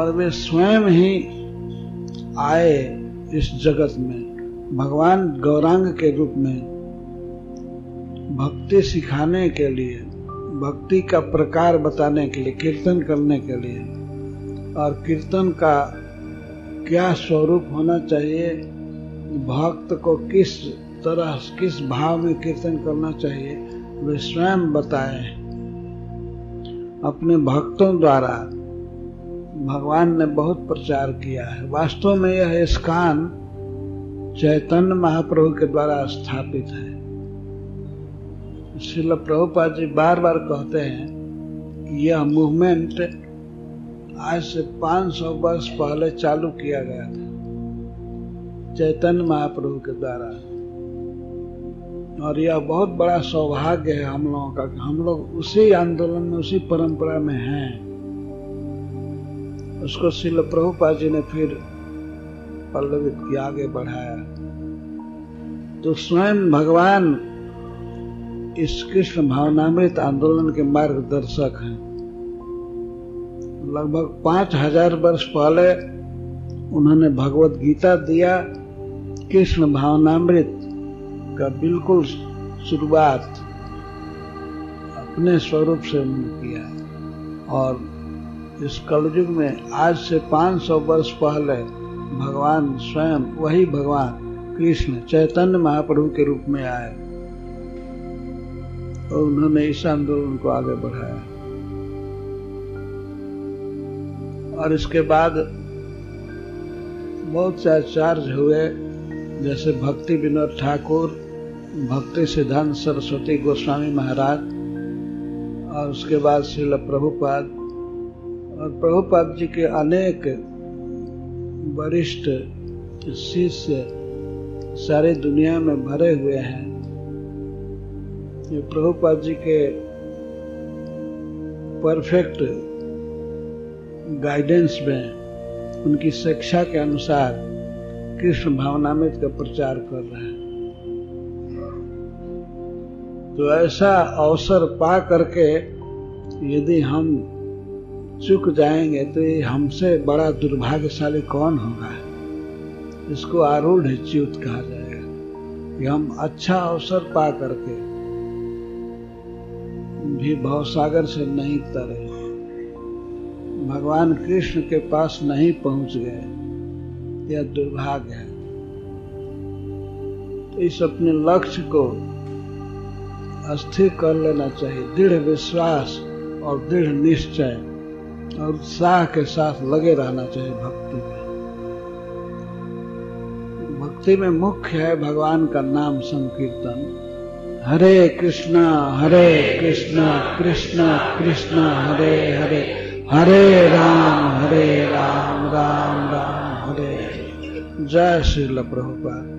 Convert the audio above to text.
और वे स्वयं ही आए इस जगत में भगवान गौरांग के रूप में भक्ति सिखाने के लिए, भक्ति का प्रकार बताने के लिए, कीर्तन करने के लिए, और कीर्तन का क्या स्वरूप होना चाहिए, भक्त को किस तरह किस भाव में कीर्तन करना चाहिए, वे स्वयं बताए। अपने भक्तों द्वारा भगवान ने बहुत प्रचार किया है। वास्तव में यह इस्कॉन चैतन्य महाप्रभु के द्वारा स्थापित है। श्रील प्रभुपाद जी बार बार कहते हैं कि यह मूवमेंट आज से 500 वर्ष पहले चालू किया गया था चैतन्य महाप्रभु के द्वारा, और यह बहुत बड़ा सौभाग्य है हम लोगों का कि हम लोग उसी आंदोलन में, उसी परंपरा में हैं। उसको श्रील प्रभुपाद जी ने फिर पल्लवित किया, आगे बढ़ाया। तो स्वयं भगवान इस कृष्ण भावनामृत आंदोलन के मार्गदर्शक हैं। लगभग 5000 वर्ष पहले उन्होंने भगवत गीता दिया। कृष्ण भावनामृत का बिल्कुल शुरुआत अपने स्वरूप से उन्होंने किया, और इस कलयुग में आज से 500 वर्ष पहले भगवान स्वयं, वही भगवान कृष्ण चैतन्य महाप्रभु के रूप में आए और उन्होंने इस आंदोलन को आगे बढ़ाया। और इसके बाद बहुत से आचार्य हुए, जैसे भक्ति विनोद ठाकुर, भक्ति सिद्धांत सरस्वती गोस्वामी महाराज, और उसके बाद श्रील प्रभुपाद, और प्रभुपाद जी के अनेक वरिष्ठ शिष्य सारी दुनिया में भरे हुए हैं। ये प्रभुपाद जी के परफेक्ट गाइडेंस में, उनकी शिक्षा के अनुसार कृष्ण भावनामृत का प्रचार कर रहे हैं। तो ऐसा अवसर पा करके यदि हम चूक जाएंगे तो ये हमसे बड़ा दुर्भाग्यशाली कौन होगा। इसको आरूढ़ च्युत कहा जाएगा कि हम अच्छा अवसर पा करके भी भवसागर से नहीं तरे, भगवान कृष्ण के पास नहीं पहुंच गए, यह दुर्भाग्य है। तो इस अपने लक्ष्य को स्थिर कर लेना चाहिए, दृढ़ विश्वास और दृढ़ निश्चय और उत्साह के साथ लगे रहना चाहिए भक्ति में। भक्ति में मुख्य है भगवान का नाम संकीर्तन। हरे कृष्णा कृष्ण कृष्ण हरे हरे, हरे राम राम राम हरे। जय श्रील प्रभुपाद।